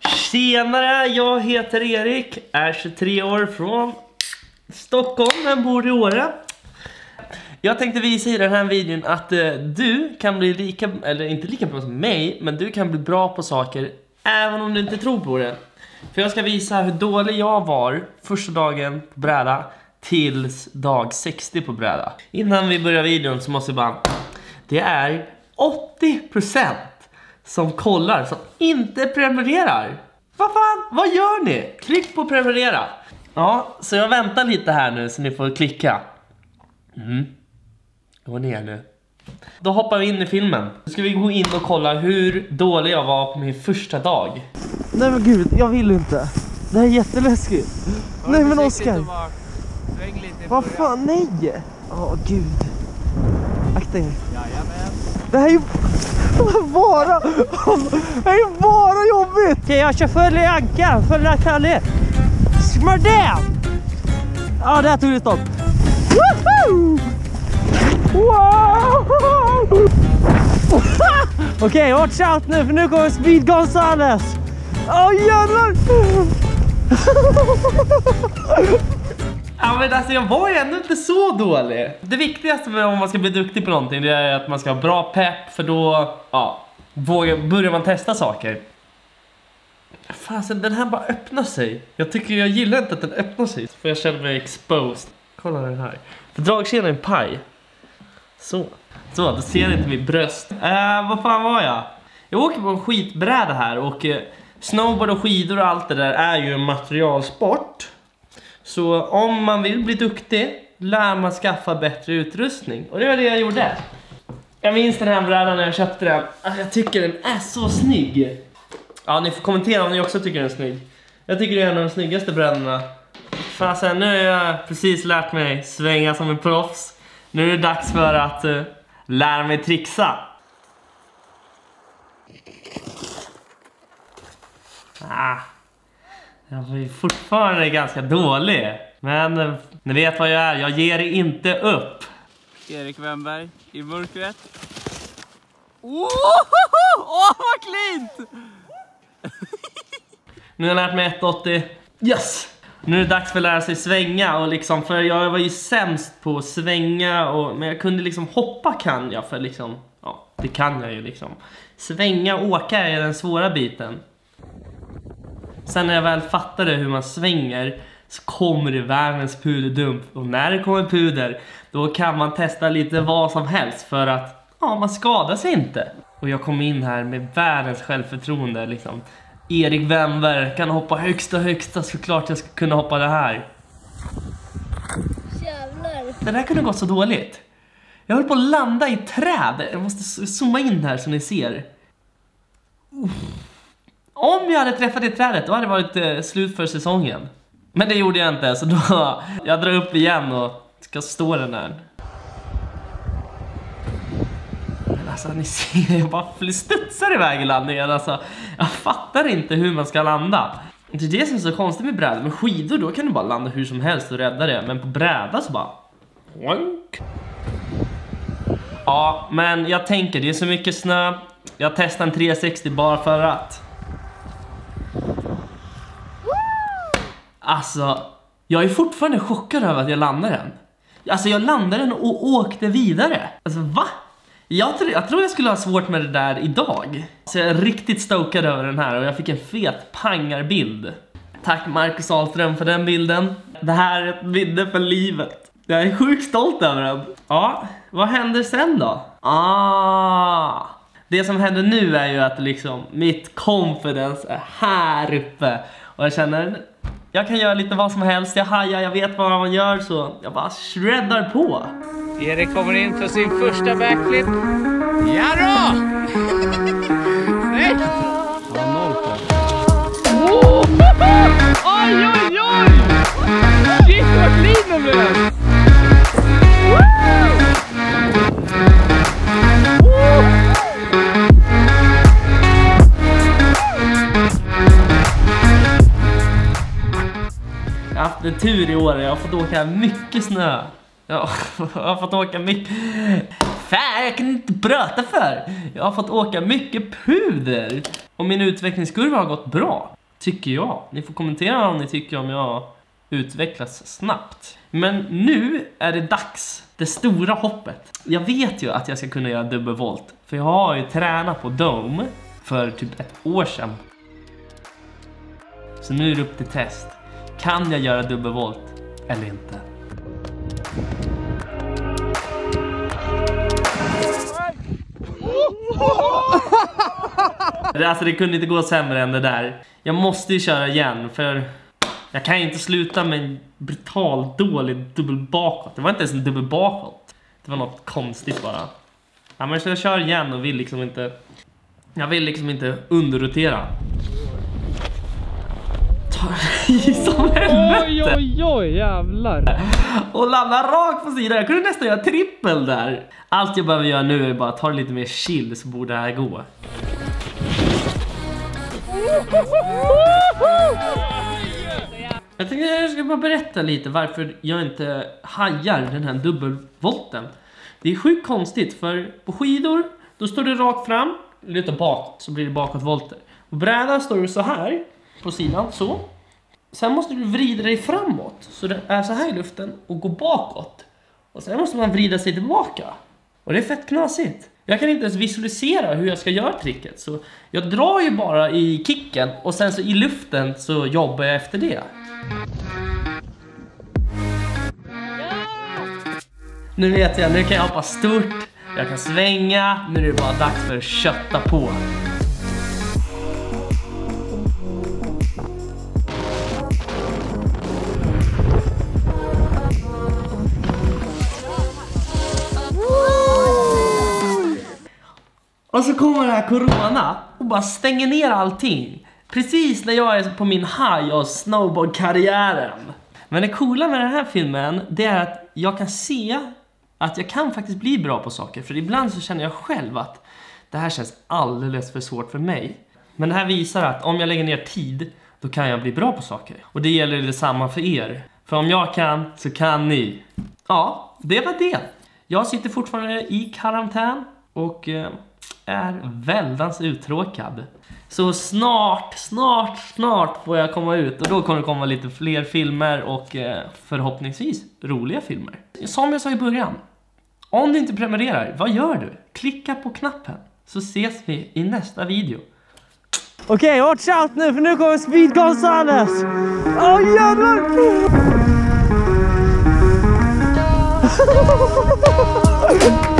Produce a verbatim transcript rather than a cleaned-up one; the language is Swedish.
Tjenare, jag heter Erik, är tjugotre år från Stockholm, men bor i Åre. Jag tänkte visa i den här videon att eh, du kan bli lika, eller inte lika bra som mig, men du kan bli bra på saker även om du inte tror på det. För jag ska visa hur dålig jag var första dagen på bräda tills dag sextio på bräda. Innan vi börjar videon så måste jag bara... Det är åttio procent som kollar, som inte prenumererar. Vad fan, vad gör ni? Klicka på prenumerera. Ja, så jag väntar lite här nu så ni får klicka. Mm. Gå ner nu. Då hoppar vi in i filmen. Nu ska vi gå in och kolla hur dålig jag var på min första dag. Nej men gud, jag vill inte. Det här är jätteläskigt. Var nej men Oskar. Vad fan, nej. Åh oh, gud. Akta er. Det här är ju bara, det är ju bara jobbigt. Okej, jag kör full i ankan, full i kalle. Smördam! Ja, där tog det stopp. Woho! Wow! Okej, okay, watch out nu, för nu kommer Speed Gonzales. Åh, oh, jävlar! Ja, men alltså jag var ju ändå inte så dålig. Det viktigaste med om man ska bli duktig på någonting, det är att man ska ha bra pepp, för då ja, vågar, börjar man testa saker. Fan, så den här bara öppnar sig. Jag tycker jag gillar inte att den öppnar sig, för jag känner mig exposed. Kolla den här. För dragkedjan är en paj. Så. Så, då ser inte mitt bröst. Äh, vad fan var jag? Jag åker på en skitbräda här och eh, snowboard och skidor och allt det där är ju en materialsport. Så om man vill bli duktig lär man skaffa bättre utrustning. Och det var det jag gjorde. Jag minns den här brädan när jag köpte den. Alltså, jag tycker den är så snygg. Ja, ni får kommentera om ni också tycker den är snygg. Jag tycker det är en av de snyggaste brädorna. Fasen, nu har jag precis lärt mig svänga som en proffs. Nu är det dags för att uh, lära mig trixa. Ah. Jag är fortfarande ganska dålig. Men uh, ni vet vad jag är. Jag ger inte upp. Erik Wennberg i mörkret. Åh, oh, vad klint! Nu har jag lärt mig ett åttio. Yes! Nu är det dags för att lära sig svänga. Och liksom, för jag var ju sämst på att svänga. Och, men jag kunde liksom hoppa kan jag. För liksom, ja, det kan jag ju liksom. Svänga och åka är den svåra biten. Sen när jag väl fattade hur man svänger så kommer det världens puderdump. Och när det kommer puder, då kan man testa lite vad som helst. För att ja, man skadar sig inte. Och jag kom in här med världens självförtroende liksom. Erik Wennberg kan hoppa högsta högsta, såklart jag ska kunna hoppa det här. Jävlar. Det där kunde gå så dåligt. Jag höll på att landa i träd. Jag måste zooma in här så ni ser. Om jag hade träffat i trädet, då hade det varit eh, slut för säsongen. Men det gjorde jag inte, så då jag drar upp igen och ska stå den där. Alltså ni ser, jag bara studsar iväg i landningen. Alltså, jag fattar inte hur man ska landa. Det är det som är så konstigt med bräda. Med skidor då kan du bara landa hur som helst och rädda det. Men på bräda så bara... Ja, men jag tänker, det är så mycket snö. Jag testar en tre sextio bara för att. Alltså, jag är fortfarande chockad över att jag landar den. Alltså jag landade den och åkte vidare. Alltså va? Jag tror, jag tror jag skulle ha svårt med det där idag. Så jag är riktigt stokad över den här. Och jag fick en fet pangarbild. Tack Marcus Ahlström för den bilden. Det här är ett minne för livet. Jag är sjukt stolt över den. Ja, vad händer sen då? Ah, det som händer nu är ju att liksom mitt confidence är här uppe. Och jag känner, jag kan göra lite vad som helst. Jag hajar, jag vet vad man gör, så jag bara shreddar på. Erik kommer in för sin första backflip. Ja då! Nej! Oh! Oj, oj, oj! Shit, vad clean de blev! Jag har haft en tur i år. Jag har fått åka mycket snö. Ja, jag har fått åka mycket... Fan, jag kan inte prata för. Jag har fått åka mycket puder. Och Och min utvecklingskurva har gått bra, tycker jag. Ni får kommentera om ni tycker om jag utvecklas snabbt. Men nu är det dags, det stora hoppet. Jag vet ju att jag ska kunna göra dubbelvolt, för jag har ju tränat på Dome för typ ett år sedan. Så nu är det upp till test. Kan jag göra dubbelvolt eller inte? Alltså det kunde inte gå sämre än det där. Jag måste ju köra igen, för jag kan inte sluta med en brutal dålig dubbel bakåt. Det var inte ens en dubbel bakåt. Det var något konstigt bara. Ja, men så jag kör igen och vill liksom inte... Jag vill liksom inte underrotera. Ta i som helvete. Oj, oj, oj, jävlar. Och landa rakt på sidan. Jag kunde nästan göra trippel där. Allt jag behöver göra nu är bara ta det lite mer chill, så borde det här gå. Jag tänkte jag ska bara berätta lite varför jag inte hajar den här dubbelvolten. Det är sjukt konstigt, för på skidor då står det rakt fram, luta bakåt, så blir det bakåtvolter. På brädan står det så här på sidan, så. Sen måste du vrida dig framåt, så det är så här i luften, och gå bakåt. Och sen måste man vrida sig tillbaka. Och det är fett knasigt. Jag kan inte ens visualisera hur jag ska göra tricket, så jag drar ju bara i kicken och sen så i luften så jobbar jag efter det. Nu vet jag, nu kan jag hoppa stort, jag kan svänga, nu är det bara dags för att kötta på. Och så kommer det här corona och bara stänger ner allting. Precis när jag är på min high av snowboardkarriären. Men det coola med den här filmen, det är att jag kan se att jag kan faktiskt bli bra på saker. För ibland så känner jag själv att det här känns alldeles för svårt för mig. Men det här visar att om jag lägger ner tid, då kan jag bli bra på saker. Och det gäller detsamma för er. För om jag kan, så kan ni. Ja, det var det. Jag sitter fortfarande i karantän och eh, är väldans uttråkad. Så snart, snart, snart får jag komma ut. Och då kommer det komma lite fler filmer och eh, förhoppningsvis roliga filmer. Som jag sa i början, om du inte prenumererar, vad gör du? Klicka på knappen, så ses vi i nästa video. Okej, okay, watch out nu, för nu kommer Speed Gonzales! Åh, oh, jävlar!